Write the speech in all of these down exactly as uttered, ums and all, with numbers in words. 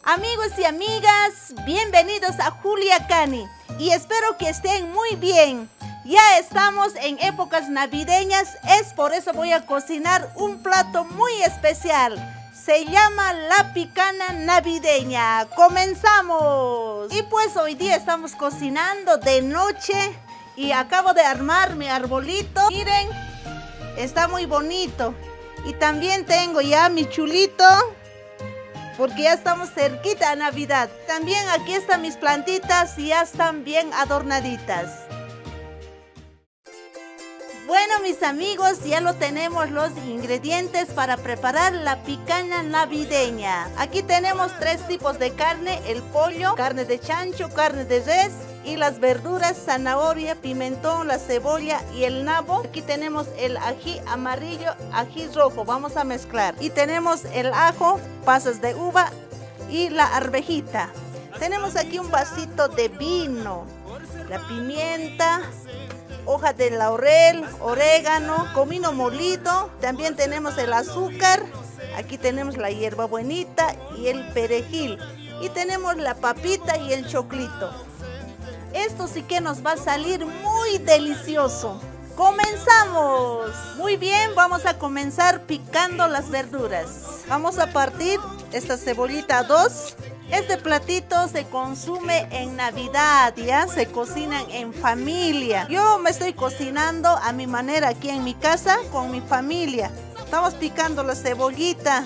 Amigos y amigas, bienvenidos a Julia Cani y espero que estén muy bien. Ya estamos en épocas navideñas, es por eso voy a cocinar un plato muy especial. Se llama la picana navideña. ¡Comenzamos! Y pues hoy día estamos cocinando de noche y acabo de armar mi arbolito. Miren, está muy bonito. Y también tengo ya mi chulito, porque ya estamos cerquita a Navidad. También aquí están mis plantitas y ya están bien adornaditas. Bueno, mis amigos, ya lo tenemos los ingredientes para preparar la picana navideña. Aquí tenemos tres tipos de carne: el pollo, carne de chancho, carne de res y las verduras, zanahoria, pimentón, la cebolla y el nabo. Aquí tenemos el ají amarillo, ají rojo, vamos a mezclar. Y tenemos el ajo, pasas de uva y la arvejita. Tenemos aquí un vasito de vino, la pimienta, hoja de laurel, orégano, comino molido. También tenemos el azúcar. Aquí tenemos la hierbabuenita y el perejil. Y tenemos la papita y el choclito. Esto sí que nos va a salir muy delicioso. ¡Comenzamos! Muy bien, vamos a comenzar picando las verduras. Vamos a partir esta cebollita a dos. Este platito se consume en Navidad, ya se cocinan en familia. Yo me estoy cocinando a mi manera aquí en mi casa con mi familia. Estamos picando la cebollita.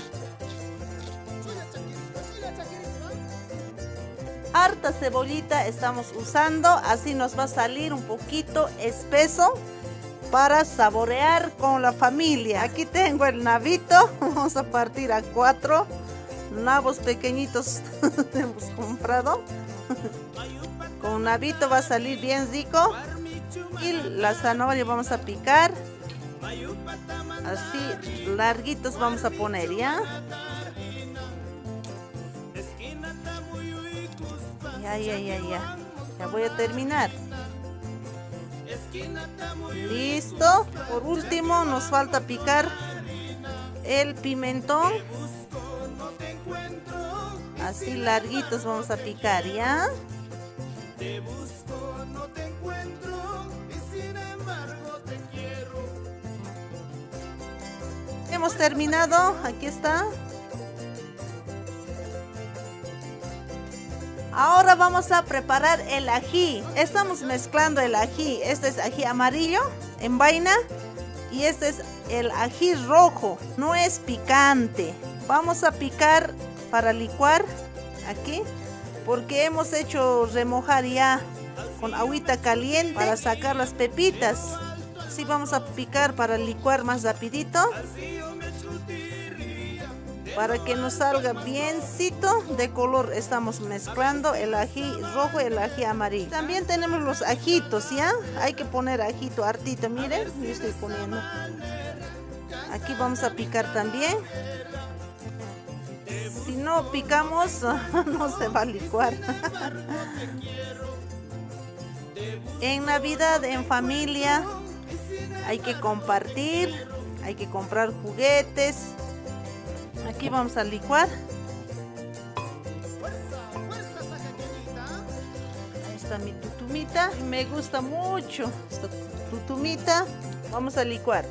Harta cebollita estamos usando, así nos va a salir un poquito espeso para saborear con la familia. Aquí tengo el nabito, vamos a partir a cuatro. Nabos pequeñitos hemos comprado. Con nabito va a salir bien rico. Y la zanahoria vamos a picar. Así larguitos vamos a poner, ¿ya? Ya, ya, ya, ya. Ya voy a terminar. Listo. Por último nos falta picar el pimentón. Así larguitos vamos a picar, ¿ya? Hemos terminado, aquí está. Ahora vamos a preparar el ají. Estamos mezclando el ají. Este es ají amarillo en vaina y este es el ají rojo. No es picante. Vamos a picar para licuar aquí, porque hemos hecho remojar ya con agüita caliente para sacar las pepitas. Así vamos a picar para licuar más rapidito, para que nos salga biencito de color. Estamos mezclando el ají rojo y el ají amarillo. También tenemos los ajitos, ¿ya? Hay que poner ajito hartito, miren, yo estoy poniendo. Aquí vamos a picar también. Si no picamos, no se va a licuar. En Navidad, en familia, hay que compartir, hay que comprar juguetes. Aquí vamos a licuar. Ahí está mi tutumita. Me gusta mucho esta tutumita. Vamos a licuar.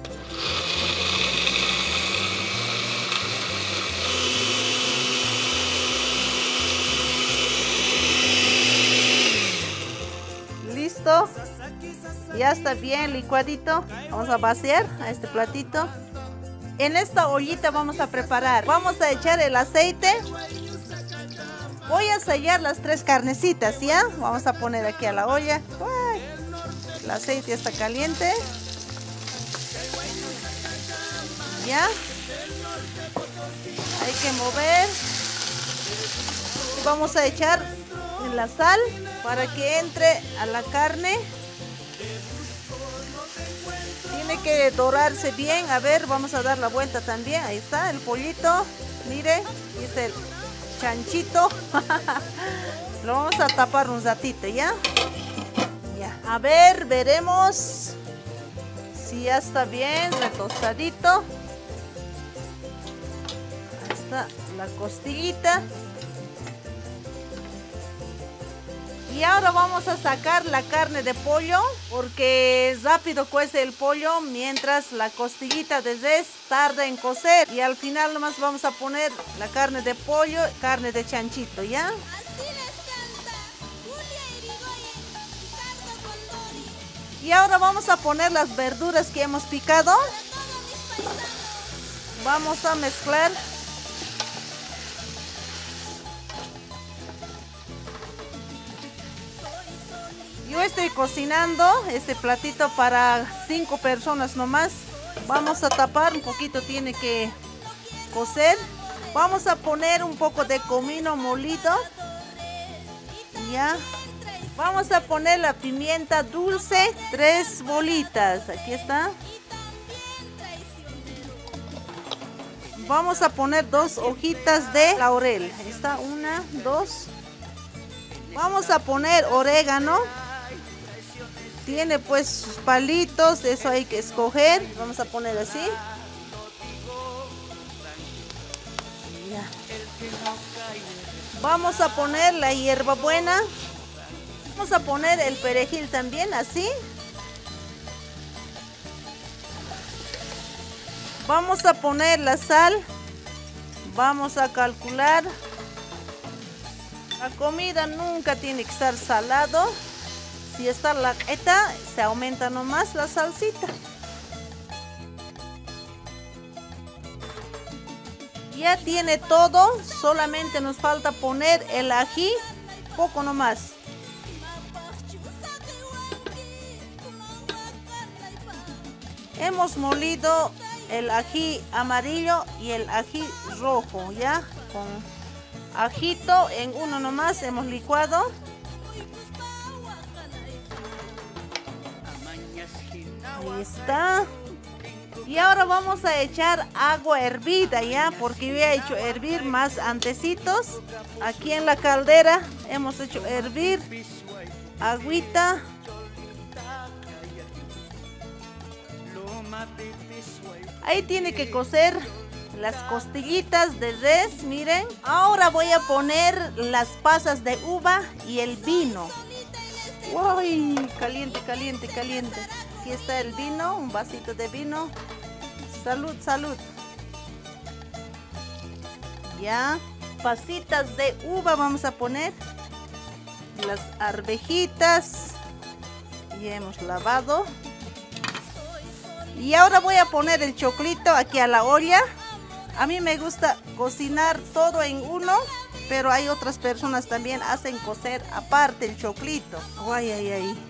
Listo. Ya está bien licuadito. Vamos a vaciar a este platito. En esta ollita vamos a preparar, vamos a echar el aceite. Voy a sellar las tres carnecitas, ¿ya? Vamos a poner aquí a la olla. ¡Uy! El aceite ya está caliente. ¿Ya? Hay que mover. Vamos a echar la sal para que entre a la carne. Tiene que dorarse bien. A ver, vamos a dar la vuelta también. Ahí está el pollito. Mire, y es el chanchito. Lo vamos a tapar un ratito, ¿ya? Ya. A ver, veremos si ya está bien retostadito. Ahí está la costillita. Y ahora vamos a sacar la carne de pollo porque rápido cuece el pollo mientras la costillita de res tarda en cocer. Y al final nomás vamos a poner la carne de pollo, carne de chanchito, ¿ya? Y ahora vamos a poner las verduras que hemos picado. Vamos a mezclar. Yo estoy cocinando este platito para cinco personas nomás. Vamos a tapar un poquito, tiene que cocer. Vamos a poner un poco de comino molido. Ya. Vamos a poner la pimienta dulce, tres bolitas. Aquí está. Vamos a poner dos hojitas de laurel. Ahí está, una, dos. Vamos a poner orégano. Tiene pues sus palitos, eso hay que escoger. Vamos a poner así. Ya. Vamos a poner la hierbabuena. Vamos a poner el perejil también, así. Vamos a poner la sal. Vamos a calcular. La comida nunca tiene que estar salado. Si está laqueta, se aumenta nomás la salsita. Ya tiene todo, solamente nos falta poner el ají, poco nomás. Hemos molido el ají amarillo y el ají rojo, ya, con ajito en uno nomás hemos licuado. Ahí está. Y ahora vamos a echar agua hervida, ya, porque yo he hecho hervir más antecitos. Aquí en la caldera hemos hecho hervir agüita. Ahí tiene que cocer las costillitas de res, miren. Ahora voy a poner las pasas de uva y el vino. ¡Uy! Caliente, caliente, caliente. Aquí está el vino, un vasito de vino. Salud, salud. Ya, pasitas de uva vamos a poner. Las arvejitas. Ya hemos lavado. Y ahora voy a poner el choclito aquí a la olla. A mí me gusta cocinar todo en uno, pero hay otras personas también hacen cocer aparte el choclito. Ay, ay, ay.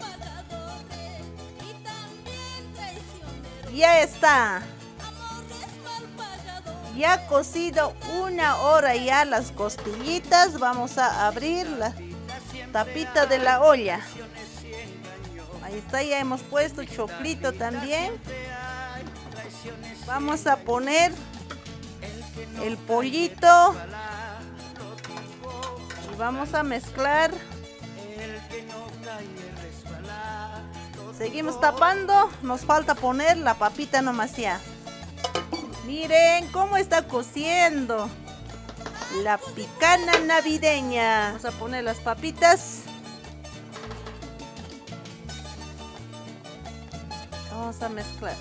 Ya está. Ya cocido una hora ya las costillitas. Vamos a abrir la tapita de la olla. Ahí está, ya hemos puesto el choclito también. Vamos a poner el pollito. Y vamos a mezclar. Seguimos tapando. Nos falta poner la papita nomás ya. Miren cómo está cociendo la picana navideña. Vamos a poner las papitas. Vamos a mezclar.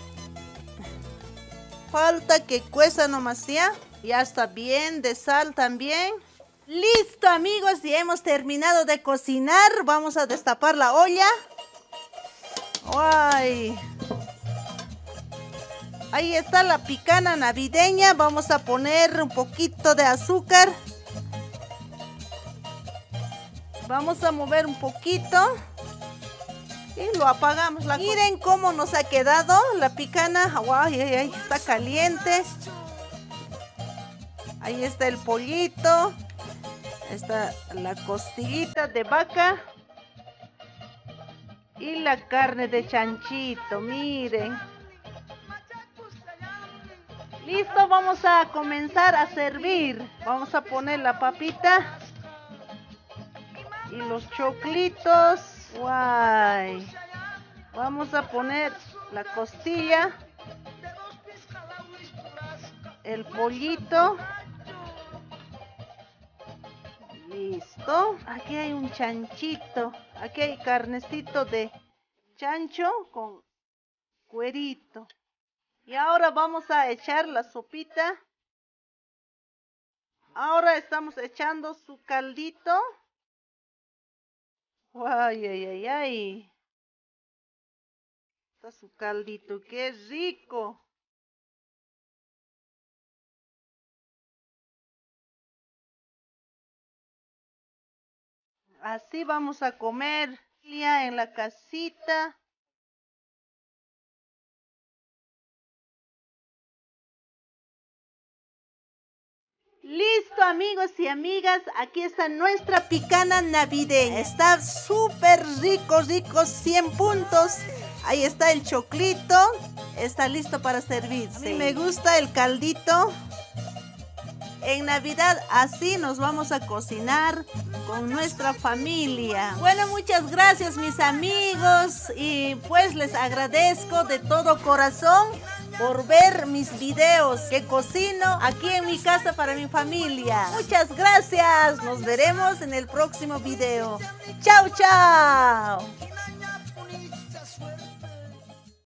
Falta que cueza nomás ya. Ya está bien de sal también. Listo, amigos, ya hemos terminado de cocinar. Vamos a destapar la olla. ¡Ay! Ahí está la picana navideña. Vamos a poner un poquito de azúcar. Vamos a mover un poquito. Y lo apagamos. La Miren cómo nos ha quedado la picana. ¡Ay, ay, ay! Está caliente. Ahí está el pollito. Está la costillita de vaca. Y la carne de chanchito. Miren. Listo, vamos a comenzar a servir. Vamos a poner la papita. Y los choclitos. Guay. Vamos a poner la costilla. El pollito. Listo. Aquí hay un chanchito. Aquí hay carnecito de chancho con cuerito. Y ahora vamos a echar la sopita. Ahora estamos echando su caldito. Ay, ay, ay, ay. Está su caldito, qué rico. Así vamos a comer ya en la casita. Listo, amigos y amigas, aquí está nuestra picana navideña. Está súper rico, rico, cien puntos. Ahí está el choclito, está listo para servirse. A mí me gusta el caldito. En Navidad así nos vamos a cocinar con nuestra familia. Bueno, muchas gracias mis amigos y pues les agradezco de todo corazón por ver mis videos que cocino aquí en mi casa para mi familia. Muchas gracias, nos veremos en el próximo video. Chao, chao.